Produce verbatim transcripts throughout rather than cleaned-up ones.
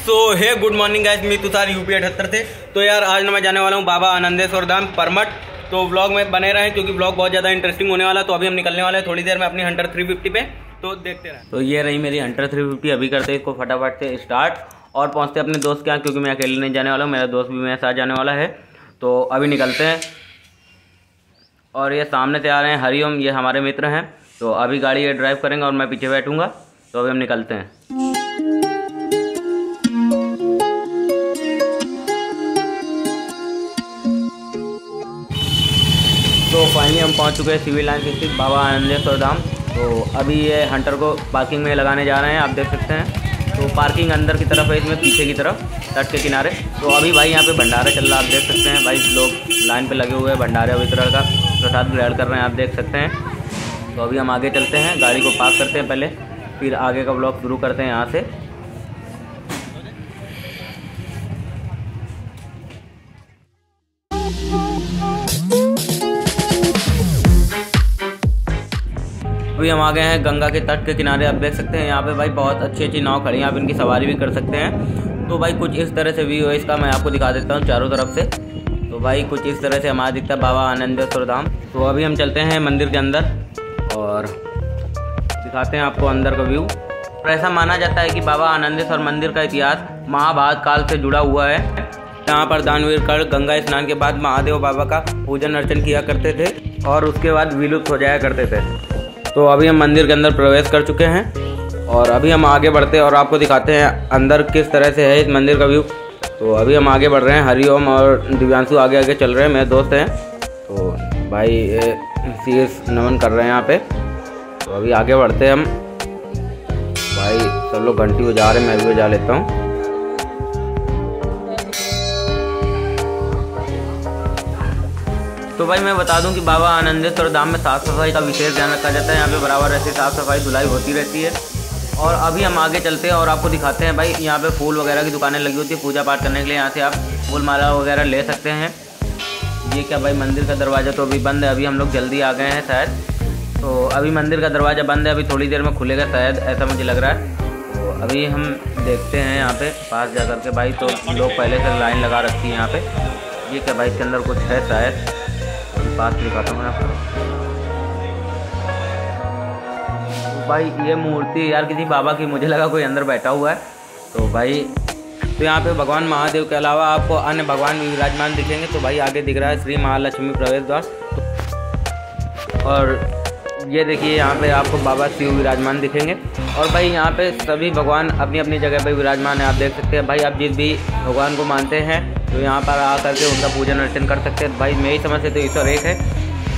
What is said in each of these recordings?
सो है good morning guys, मैं Tushar UP अठहत्तर से। तो यार आज ना मैं जाने वाला हूँ बाबा आनंदेश्वर धाम परमठ। तो व्लॉग में बने रहे क्योंकि व्लॉग बहुत ज़्यादा इंटरेस्टिंग होने वाला। तो अभी हम निकलने वाले हैं थोड़ी देर में अपनी हंटर थ्री फिफ्टी पे, तो देखते रहे। तो ये रही मेरी हंटर थ्री फिफ्टी। अभी करते हैं इसको फटाफट से स्टार्ट और पहुँचते अपने दोस्त के यहाँ, क्योंकि मैं अकेले नहीं जाने वाला हूँ, मेरा दोस्त भी मेरे साथ जाने वाला है। तो अभी निकलते हैं। और ये सामने से आ रहे हैं हरिओम, ये हमारे मित्र हैं। तो अभी गाड़ी ये ड्राइव करेंगे और मैं पीछे बैठूंगा। तो अभी हम निकलते हैं। तो फाइनली हम पहुंच चुके हैं सिविल लाइन स्थित बाबा आनंदेश्वर धाम। तो अभी ये हंटर को पार्किंग में लगाने जा रहे हैं, आप देख सकते हैं। तो पार्किंग अंदर की तरफ है, इसमें पीछे की तरफ तट के किनारे। तो अभी भाई यहाँ पे भंडारा चल रहा है, आप देख सकते हैं। भाई लोग लाइन पे लगे हुए हैं, भंडारे वितरण का प्रसाद ग्रहण कर रहे हैं, आप देख सकते हैं। तो अभी हम आगे चलते हैं, गाड़ी को पार्क करते हैं पहले, फिर आगे का ब्लॉग शुरू करते हैं यहाँ से। अभी हम आ गए हैं गंगा के तट के किनारे, आप देख सकते हैं। यहाँ पे भाई बहुत अच्छी अच्छी नाव खड़ी हैं, आप इनकी सवारी भी कर सकते हैं। तो भाई कुछ इस तरह से व्यू है इसका, मैं आपको दिखा देता हूँ चारों तरफ से। तो भाई कुछ इस तरह से हमारा दिखता है बाबा आनंदेश्वर धाम। तो अभी हम चलते हैं मंदिर के अंदर और दिखाते हैं आपको अंदर का व्यू। और ऐसा माना जाता है कि बाबा आनंदेश्वर मंदिर का इतिहास महाभारत काल से जुड़ा हुआ है। यहाँ पर दानवीर कर्ण गंगा स्नान के बाद महादेव बाबा का पूजन अर्चन किया करते थे और उसके बाद विलुप्त हो जाया करते थे। तो अभी हम मंदिर के अंदर प्रवेश कर चुके हैं और अभी हम आगे बढ़ते हैं और आपको दिखाते हैं अंदर किस तरह से है इस मंदिर का व्यू। तो अभी हम आगे बढ़ रहे हैं, हरिओम और दिव्यांशु आगे आगे चल रहे हैं, मेरे दोस्त हैं। तो भाई शीर्ष नमन कर रहे हैं यहाँ पे। तो अभी आगे बढ़ते हैं हम। भाई सब लोग घंटी बजा रहे हैं, मैं भी बजा लेता हूँ। तो भाई मैं बता दूं कि बाबा आनंदेश्वर धाम में साफ़ सफाई का विशेष ध्यान रखा जाता है। यहाँ पे बराबर ऐसी साफ़ सफाई धुलाई होती रहती है। और अभी हम आगे चलते हैं और आपको दिखाते हैं। भाई यहाँ पे फूल वगैरह की दुकानें लगी होती है पूजा पाठ करने के लिए, यहाँ से आप फूल माला वगैरह ले सकते हैं। ये क्या भाई, मंदिर का दरवाज़ा तो अभी बंद है, अभी हम लोग जल्दी आ गए हैं शायद। तो अभी मंदिर का दरवाज़ा बंद है, अभी थोड़ी देर में खुलेगा शायद, ऐसा मुझे लग रहा है। तो अभी हम देखते हैं यहाँ पे पास जा कर के। भाई तो लोग पहले से लाइन लगा रखी है यहाँ पे। ये क्या भाई, इसके अंदर कुछ है शायद, पास दिखाता हूँ आपको। भाई ये मूर्ति यार किसी बाबा की, मुझे लगा कोई अंदर बैठा हुआ है। तो भाई तो यहाँ पे भगवान महादेव के अलावा आपको अन्य भगवान भी विराजमान दिखेंगे। तो भाई आगे दिख रहा है श्री महालक्ष्मी प्रवेश द्वार। और ये देखिए यहाँ पे आपको बाबा शिव विराजमान दिखेंगे। और भाई यहाँ पे सभी भगवान अपनी अपनी जगह पे विराजमान है, आप देख सकते हैं। भाई आप जिस भी भगवान को मानते हैं तो यहाँ पर आकर के उनका पूजन अर्चन कर सकते हैं। भाई मेरी समझ से तो ईश्वर एक है।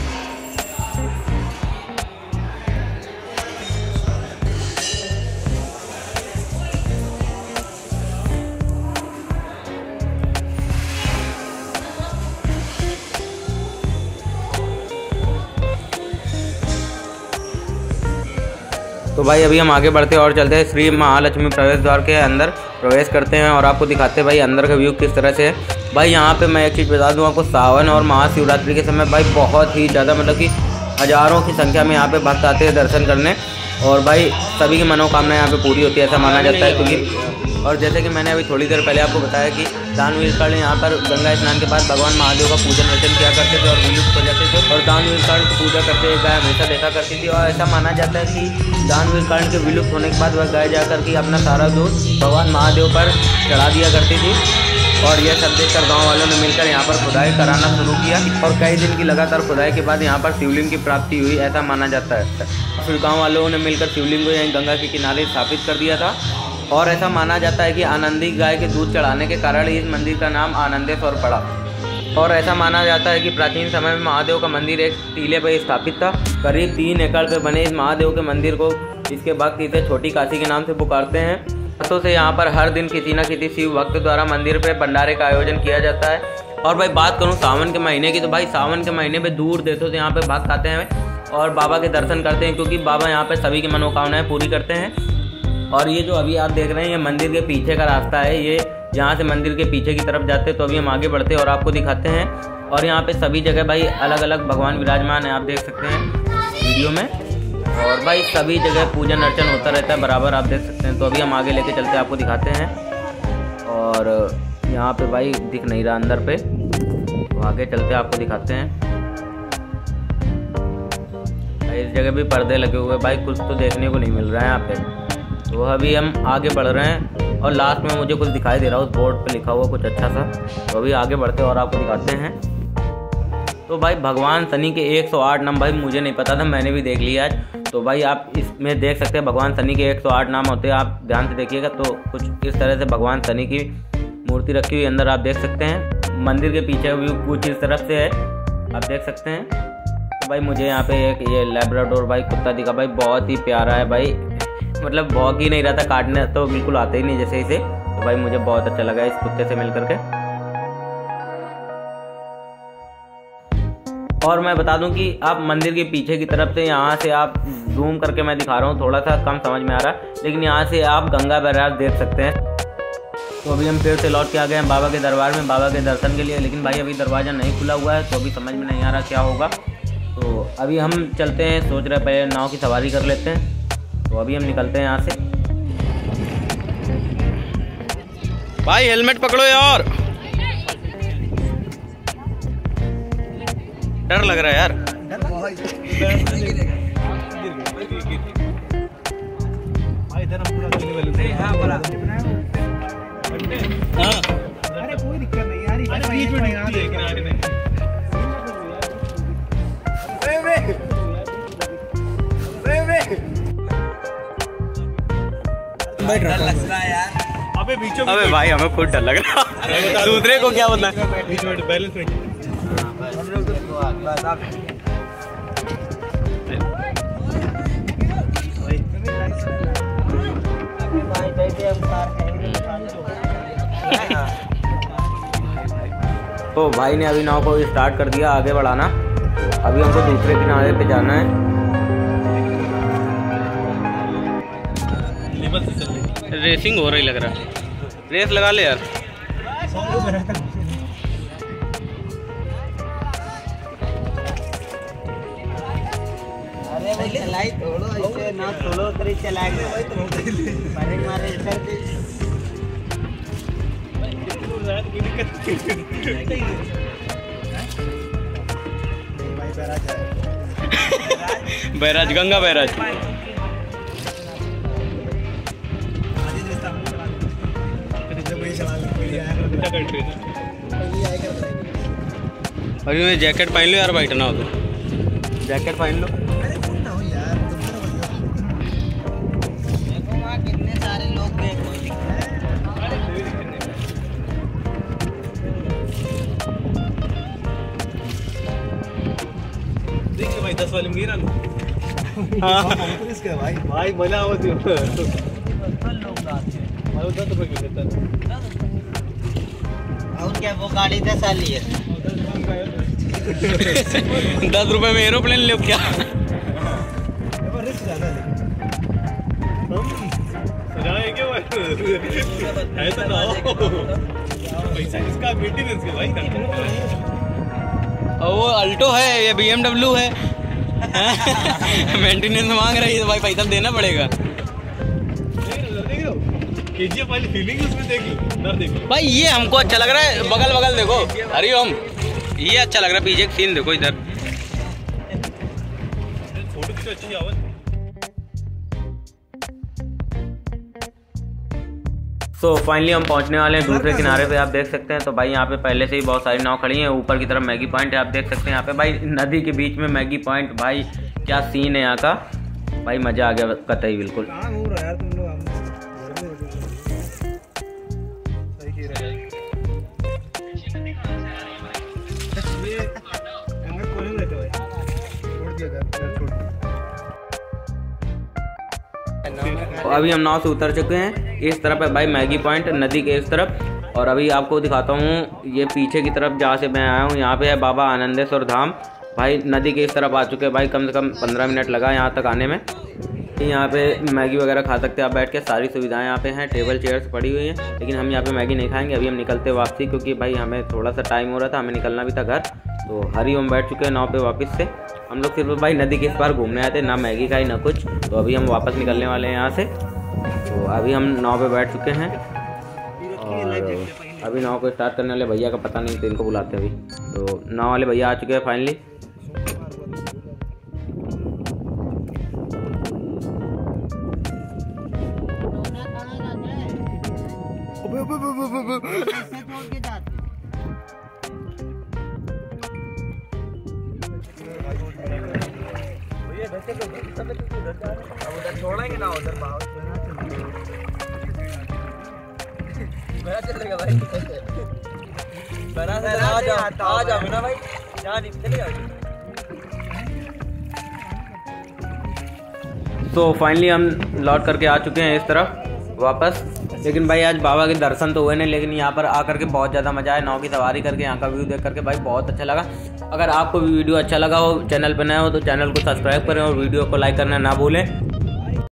तो भाई अभी हम आगे बढ़ते हैं और चलते हैं श्री महालक्ष्मी प्रवेश द्वार के अंदर प्रवेश करते हैं और आपको दिखाते हैं भाई अंदर का व्यू किस तरह से है। भाई यहाँ पे मैं एक चीज़ बता दूँ आपको, सावन और महाशिवरात्रि के समय भाई बहुत ही ज़्यादा, मतलब कि हज़ारों की संख्या में यहाँ पे भक्त आते हैं दर्शन करने। और भाई सभी की मनोकामना यहाँ पे पूरी होती है, ऐसा माना जाता है। क्योंकि और जैसे कि मैंने अभी थोड़ी देर पहले आपको बताया कि दानवीर कर्ण यहाँ पर गंगा स्नान के बाद भगवान महादेव का पूजन अर्चन किया करते थे और विलुप्त हो जाते थे। और दानवीर कर्ण की पूजा करते हुए गाय हमेशा देखा करती थी। और ऐसा माना जाता है कि दानवीर कर्ण के विलुप्त होने के बाद वह गाय जाकर के अपना सारा दूध भगवान महादेव पर चढ़ा दिया करती थी। और यह सब देखकर गाँव वालों ने मिलकर यहाँ पर खुदाई कराना शुरू किया और कई दिन की लगातार खुदाई के बाद यहाँ पर शिवलिंग की प्राप्ति हुई, ऐसा माना जाता है। फिर गाँव वालों ने मिलकर शिवलिंग को यहीं गंगा के किनारे स्थापित कर दिया था। और ऐसा माना जाता है कि आनंदी गाय के दूध चढ़ाने के कारण इस मंदिर का नाम आनंदेश्वर पड़ा। और ऐसा माना जाता है कि प्राचीन समय में महादेव का मंदिर एक टीले पर स्थापित था। करीब तीन एकड़ पर बने इस महादेव के मंदिर को इसके भक्त इसे छोटी काशी के नाम से पुकारते हैं। वर्षों से यहाँ पर हर दिन किसी न किसी शिव भक्त द्वारा मंदिर पे भंडारे का आयोजन किया जाता है। और भाई बात करूँ सावन के महीने की, तो भाई सावन के महीने में दूर देशों से यहाँ पे भक्त आते हैं और बाबा के दर्शन करते हैं, क्योंकि बाबा यहाँ पे सभी की मनोकामनाएं पूरी करते हैं। और ये जो अभी आप देख रहे हैं ये मंदिर के पीछे का रास्ता है, ये यहाँ से मंदिर के पीछे की तरफ जाते हैं। तो अभी हम आगे बढ़ते हैं और आपको दिखाते हैं। और यहाँ पे सभी जगह भाई अलग अलग भगवान विराजमान है, आप देख सकते हैं वीडियो में। और भाई सभी जगह पूजन अर्चन होता रहता है बराबर, आप देख सकते हैं। तो अभी हम आगे लेके चलते हैं, आपको दिखाते हैं। और यहाँ पे भाई दिख नहीं रहा अंदर पे, तो आगे चलते आपको दिखाते हैं। इस जगह भी पर्दे लगे हुए भाई, कुछ तो देखने को नहीं मिल रहा है यहाँ पे। तो अभी हम आगे बढ़ रहे हैं और लास्ट में मुझे कुछ दिखाई दे रहा है, उस बोर्ड पे लिखा हुआ कुछ अच्छा सा। तो अभी आगे बढ़ते और आपको दिखाते हैं। तो भाई भगवान शनि के एक सौ आठ नाम, भाई मुझे नहीं पता था, मैंने भी देख लिया आज। तो भाई आप इसमें देख सकते हैं भगवान शनि के एक सौ आठ नाम होते हैं, आप ध्यान से देखिएगा। तो कुछ इस तरह से भगवान शनि की मूर्ति रखी हुई अंदर आप देख सकते हैं। मंदिर के पीछे व्यू कुछ इस तरफ से है, आप देख सकते हैं। तो भाई मुझे यहाँ पे एक ये लैब्राडोर भाई कुत्ता दिखा भाई, बहुत ही प्यारा है भाई, मतलब भौंक ही नहीं रहा था, काटने तो बिल्कुल आते ही नहीं जैसे इसे। तो भाई मुझे बहुत अच्छा लगा इस कुत्ते से मिल करके। और मैं बता दूं कि आप मंदिर के पीछे की तरफ से, यहाँ से आप जूम करके मैं दिखा रहा हूँ, थोड़ा सा कम समझ में आ रहा है, लेकिन यहाँ से आप गंगा बैराज देख सकते हैं। तो अभी हम फिर से लौट के आ गए हैं बाबा के दरबार में, बाबा के दर्शन के लिए। लेकिन भाई अभी दरवाज़ा नहीं खुला हुआ है, तो अभी समझ में नहीं आ रहा क्या होगा। तो अभी हम चलते हैं, सोच रहे पहले नाव की सवारी कर लेते हैं। तो अभी हम निकलते हैं यहाँ से। भाई हेलमेट पकड़ो यार, डर लग रहा है यार। अरे कोई दिक्कत नहीं यार, बीच में नहीं आती है किनारे में। अबे बीचों अबे भाई हमें खुद डर लग रहा, दूसरे को क्या बोलना है। बीच में बैलेंस में तो भाई ने अभी नाव को स्टार्ट कर दिया आगे बढ़ाना। अभी हमको दूसरे किनारे पे जाना है। रेसिंग हो रही लग रहा है, रेस लगा ले यार। अरे भाई चलाई थोड़ो ऐसे ना, थोड़ो तरी चलाएंगे मारे मारे करके। Barrage, Ganga barrage. अभी मैं जैकेट पहन लो यार, बैठना हो तो जैकेट पहन लो। देखो वहाँ कितने सारे लोग देखो। देख भाई दस वाले मीरा लो। भाई भाई मजा आवत है। दस रुपए की देता है। और क्या वो गाड़ी दस वाली है। दस रुपए में एरोप्लेन ले क्या? रिस्क ज्यादा है। क्या ऐसा ना हो, पैसा इसका मेंटेनेंस के भाई। वो अल्टो है, ये बी एम डब्ल्यू है। मेंटेनेंस मांग रही है तो भाई पैसा देना पड़ेगा। केजीएफ वाली फीलिंग उसमें देख लो, ना देखो भाई ये हमको अच्छा लग रहा है। बगल बगल देखो, हरिओम, ये अच्छा लग रहा है। पीछे सीन देखो इधर, फोटो तो अच्छी आवत। तो फाइनली हम पहुंचने वाले हैं दूसरे किनारे पे, आप देख सकते हैं। तो भाई यहाँ पे पहले से ही बहुत सारी नाव खड़ी हैं। ऊपर की तरफ मैगी पॉइंट है, आप देख सकते हैं। यहाँ पे भाई नदी के बीच में मैगी पॉइंट, भाई क्या सीन है यहाँ का, भाई मज़ा आ गया कतई बिल्कुल। तो अभी हम नाव से उतर चुके हैं। इस तरफ है भाई मैगी पॉइंट, नदी के इस तरफ। और अभी आपको दिखाता हूँ ये पीछे की तरफ जहाँ से मैं आया हूँ, यहाँ पे है बाबा आनंदेश्वर धाम। भाई नदी के इस तरफ आ चुके हैं भाई, कम से कम पंद्रह मिनट लगा यहाँ तक आने में। यहाँ पे मैगी वगैरह खा सकते हैं आप बैठ के, सारी सुविधाएं यहाँ पे हैं, टेबल चेयर्स पड़ी हुई हैं। लेकिन हम यहाँ पे मैगी नहीं खाएंगे, अभी हम निकलते वापसी, क्योंकि भाई हमें थोड़ा सा टाइम हो रहा था, हमें निकलना भी था घर। तो हरिओम बैठ चुके हैं नाव पे वापस से। हम लोग सिर्फ भाई नदी के इस पार घूमने आए थे, ना मैगी खाई ना कुछ। तो अभी हम वापस निकलने वाले हैं यहाँ से। तो अभी हम नाव पे बैठ चुके हैं और अभी नाव को स्टार्ट करने वाले भैया का पता नहीं, तो इनको बुलाते हैं अभी। तो नाव वाले भैया आ चुके हैं फाइनली। छोड़ेंगे ना उधर मेरा चलेगा भाई, आ जाओ आ जाओ ना भाई, यहाँ नहीं चलेगा। तो फाइनली हम लौट करके आ चुके हैं इस तरफ वापस। लेकिन भाई आज बाबा के दर्शन तो हुए नहीं, लेकिन यहाँ पर आकर के बहुत ज़्यादा मज़ा आया। नाव की सवारी करके, यहाँ का व्यू देख करके भाई बहुत अच्छा लगा। अगर आपको वीडियो अच्छा लगा हो, चैनल पर नए हो तो चैनल को सब्सक्राइब करें और वीडियो को लाइक करना ना भूलें।